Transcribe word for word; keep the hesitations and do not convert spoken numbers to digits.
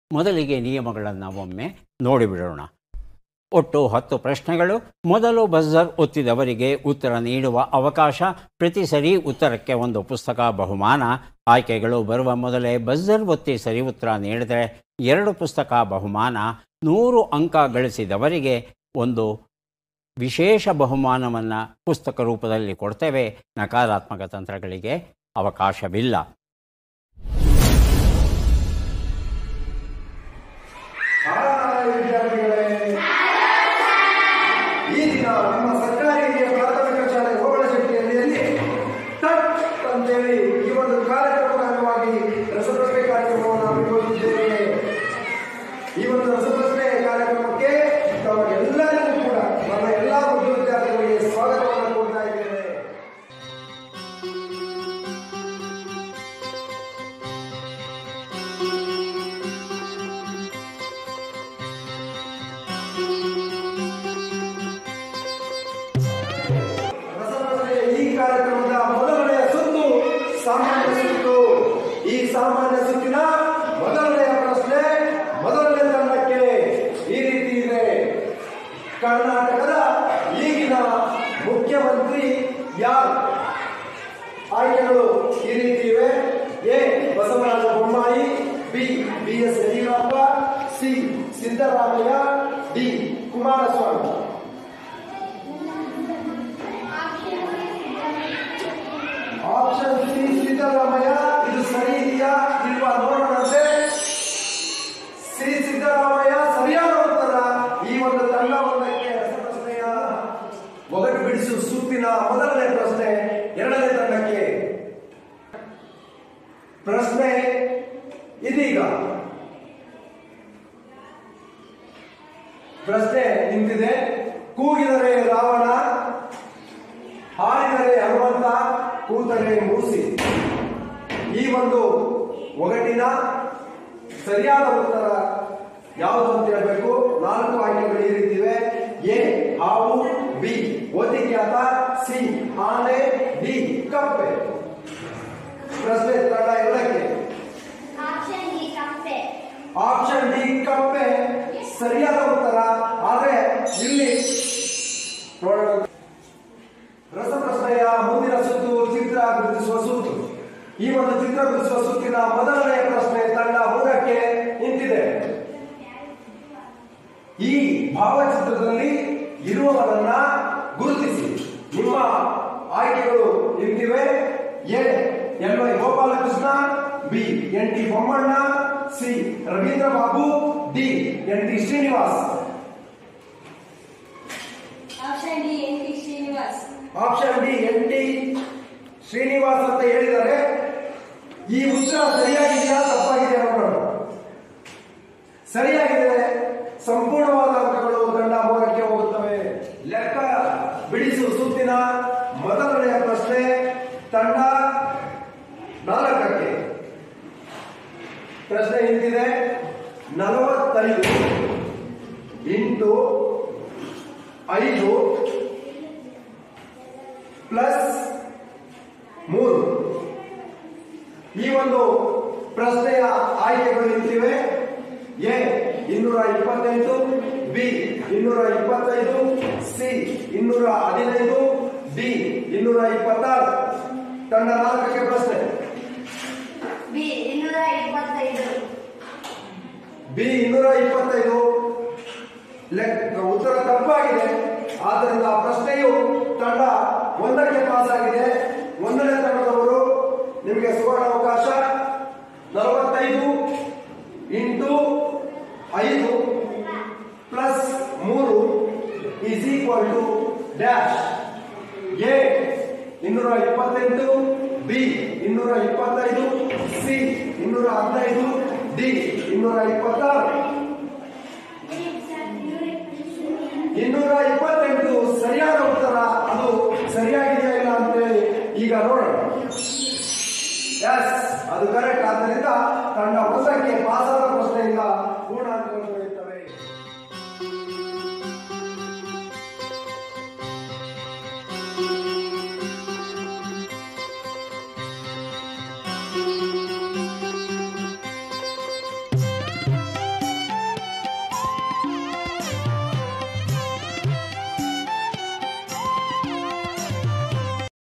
ಮೊದಲಿಗೆ ನಿಯಮಗಳನ್ನು ಒಮ್ಮೆ ನೋಡಿಬಿಡೋಣ. ಒಟ್ಟು ಹತ್ತು ಪ್ರಶ್ನೆಗಳು. ಮೊದಲು ಬಜರ್ ಒತ್ತಿದವರಿಗೆ ಉತ್ತರ ನೀಡುವ ಅವಕಾಶ. ಪ್ರತಿ ಸರಿ ಉತ್ತರಕ್ಕೆ ಒಂದು ಪುಸ್ತಕ ಬಹುಮಾನ. ಆಯ್ಕೆಗಳು ಬರುವ ಮೊದಲೇ ಬಜರ್ ಒತ್ತಿ ಸರಿ ಉತ್ತರ ನೀಡಿದರೆ ಎರಡು ಪುಸ್ತಕ ಬಹುಮಾನ. ನೂರು ಅಂಕ ಗಳಿಸಿದವರಿಗೆ ಒಂದು ವಿಶೇಷ ಬಹುಮಾನವನ್ನು ಪುಸ್ತಕ ರೂಪದಲ್ಲಿ ಕೊಡ್ತೇವೆ. ನಕಾರಾತ್ಮಕ ತಂತ್ರಗಳಿಗೆ ಅವಕಾಶವಿಲ್ಲ. ಈ ದಿನ ನಮ್ಮ ಸರ್ಕಾರಿ ಹಿರಿಯ ಪ್ರಾಥಮಿಕ ಶಾಲೆ ಹೋಬಳಶೆಟ್ಟಿಯಲ್ಲಿ ಟಚ್ ಅಂತೇಳಿ ಈ ಒಂದು ಕಾರ್ಯಕ್ರಮದ ಅಂಗವಾಗಿ ರಸಪ್ರಶ್ನೆ ಕಾರ್ಯಕ್ರಮವನ್ನು ಹಮ್ಮಿಕೊಂಡಿದ್ದೇವೆ. ಈ ಒಂದು ರಸಪ್ರಶ್ನೆ ಕಾರ್ಯಕ್ರಮಕ್ಕೆ ತಮಗೆಲ್ಲರಿಗೂ ಕೂಡ ನಮ್ಮ ಎಲ್ಲ ಉದ್ಯೋಗ ವಿದ್ಯಾರ್ಥಿಗಳಿಗೆ ಸ್ವಾಗತವನ್ನು ಕೊಡ್ತಾ ಇದ್ದೇವೆ. ಈ ಕಾರ್ಯಕ್ರಮದ ಮೊದಲನೆಯ ಸುತ್ತು ಸಾಮಾನ್ಯ ಸುತ್ತು. ಈ ಸಾಮಾನ್ಯ ಸುತ್ತಿನ ಮೊದಲನೆಯ ಪ್ರಶ್ನೆ ಮೊದಲನೇ ತಂಡಕ್ಕೆ ಈ ರೀತಿ ಇದೆ. ಕರ್ನಾಟಕದ ಈಗಿನ ಮುಖ್ಯಮಂತ್ರಿ ಯಾರು? ಆಯ್ಕೆಗಳು ಈ ರೀತಿ ಇವೆ. A Basavaraj Bommai, B B S Yediyurappa, C Siddaramaiah, D Kumaraswamy. Option C Siddaramaiah. ಇದು ಸರಿ ಇದೆಯಾ ಇಲ್ವಾ ನೋಡೋಣಂತೆ. ಸಿ ಸಿದ್ದರಾಮಯ್ಯ ಸರಿಯಾದ ಉತ್ತರ. ಈ ಒಂದು ತಂಡವೊಂದಕ್ಕೆ ರಸಪ್ರಶ್ನೆಯ ಒಗಟು ಬಿಡಿಸು ಸುತ್ತಿನ ಮೊದಲನೇ ಪ್ರಶ್ನೆ ಎರಡನೇ ತಂಡಕ್ಕೆ. ಪ್ರಶ್ನೆ ಇದೀಗ. ಪ್ರಶ್ನೆ ನಿಂತಿದೆ. ಕೂಗಿದರೆ ರಾವಣ, ಹಾಡಿದರೆ ಹನುಮಂತ, ಕೂತರೆ ಮೂಸಿ. ಈ ಒಂದು ಒಗಟಿನ ಸರಿಯಾದ ಉತ್ತರ ಯಾವುದು ಅಂತ ಹೇಳಬೇಕು. ನಾಲ್ಕು ಆಯ್ಕೆಗಳು ಈ ರೀತಿ ಇವೆ. ಎ ಹಾವು, ಬಿ ಓತಿಕ್ಯಾತ, ಸಿ ಆನೆ, ಡಿ ಕಪ್ಪೆ. ಪ್ರಶ್ನೆ ತಂಡ ಎರಡಕ್ಕೆ. ಆಪ್ಷನ್ ಡಿ ಕಪ್ಪೆ ಸರಿಯಾದ ಉತ್ತರ. ಆದ್ರೆ ಇಲ್ಲಿ ನೋಡೋಣ. ರಸಪ್ರಶ್ನೆಯ ಮುಂದಿನ ಸುತ್ತು ಚಿತ್ರ ಗುರುತಿಸುವ ಸುತ್ತು. ಈ ಒಂದು ಚಿತ್ರ ಗುರುತಿಸುವ ಸುತ್ತಿನ ಮೊದಲನೆಯ ಪ್ರಶ್ನೆ ತಂಡ ಮೂರಕ್ಕೆ ನಿಂತಿದೆ. ಈ ಭಾವಚಿತ್ರದಲ್ಲಿ ಇರುವವರನ್ನ ಗುರುತಿಸಿ. ನಿಮ್ಮ ಆಯ್ಕೆಗಳು ನಿಂತಿವೆ. A L Y Gopalakrishna, B N T Bommanna, C Ravindra Babu, D N T Srinivas. Option D N T Srinivas. Option D N T Srinivas ಅಂತ ಹೇಳಿದ್ದಾರೆ. ಈ ಉತ್ತರ ಸರಿಯಾಗಿದೆಯಾ ತಪ್ಪಾಗಿದೆಯಾ ನೋಡೋಣ. ಸರಿಯಾಗಿದೆ. ಸಂಪೂರ್ಣವಾದ ಅಂಕಗಳು ತಂಡ ಮೂರಕ್ಕೆ ಹೋಗುತ್ತವೆ. ಲೆಕ್ಕ ಬಿಡಿಸು ಸುತ್ತಿನ ಮೊದಲನೆಯ ಪ್ರಶ್ನೆ ತಂಡ ನಾಲ್ಕಕ್ಕೆ. ಪ್ರಶ್ನೆ ನಿಂತಿದೆ. ನಲವತ್ತೈದು ಇಂಟು ಐದು ಪ್ಲಸ್ ಮೂರು. ಈ ಒಂದು ಪ್ರಶ್ನೆಯ ಆಯ್ಕೆಗಳು ನಿಂತಿವೆ. ಎ ಇನ್ನೂರ ಇಪ್ಪತ್ತೆಂಟು, ಬಿ ಇನ್ನೂರ ಇಪ್ಪತ್ತೈದು, ಸಿ ಇನ್ನೂರ ಹದಿನೈದು, ಡಿ ಇನ್ನೂರ ಇಪ್ಪತ್ತಾರು. ತಂಡ ನಾಲ್ಕಕ್ಕೆ ಪ್ರಶ್ನೆ. ಬಿ ಇನ್ನೂರ ಇಪ್ಪತ್ತೈದು. ಬಿ ಇನ್ನೂರ ಇಪ್ಪತ್ತೈದು ಲೆಕ್ಕ ಉತ್ತರ ತಪ್ಪಾಗಿದೆ. ಆದ್ದರಿಂದ ಪ್ರಶ್ನೆಯು ತಂಡ ಒಂದಕ್ಕೆ ಪಾಸ್ ಆಗಿದೆ. ಒಂದನೇ ತಂಡದವರು ನಿಮಗೆ ಸುವರ್ಣ ಅವಕಾಶ. ನಲವತ್ತೈದು ಇಂಟು ಐದು ಪ್ಲಸ್ ಮೂರು is equal to dash. A ಇನ್ನೂರ ಇಪ್ಪತ್ತೆಂಟು, ಬಿ ಇನ್ನೂರ ಇಪ್ಪತ್ತೈದು, ಸಿ ಇನ್ನೂರ ಹದಿನೈದು, ಡಿ ಇನ್ನೂರ ಇಪ್ಪತ್ತಾರು. ಇನ್ನೂರ ಇಪ್ಪತ್ತೆಂಟು ಸರಿಯಾದ ಉತ್ತರ. ಅದು ಸರಿಯಾಗಿದೆಯಾ ಇಲ್ಲ ಅಂತೇಳಿ ಈಗ ನೋಡೋಣ. ಎಸ್, ಅದು ಕರೆಕ್ಟ್. ಆದ್ದರಿಂದ ತಂಡ ಒಂದಕ್ಕೆ ಪಾಸಾದ ಪ್ರಶ್ನೆಯಿಂದ ಪೂರ್ಣಾಂಕಗಳು